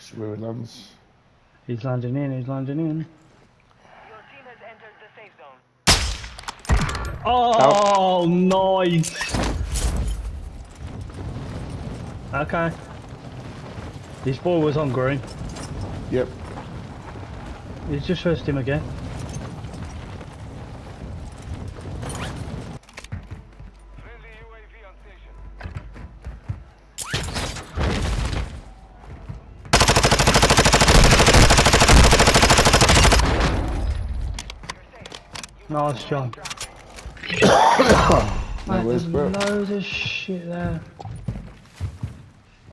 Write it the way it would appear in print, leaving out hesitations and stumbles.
where it lands. He's landing in, he's landing in. Your team has entered the safe zone. Oh, nice! Okay. This boy was on green. Yep. He's just first him again. Friendly UAV on station. Nice, John. No, Mate, where's there's Bert? loads of shit there.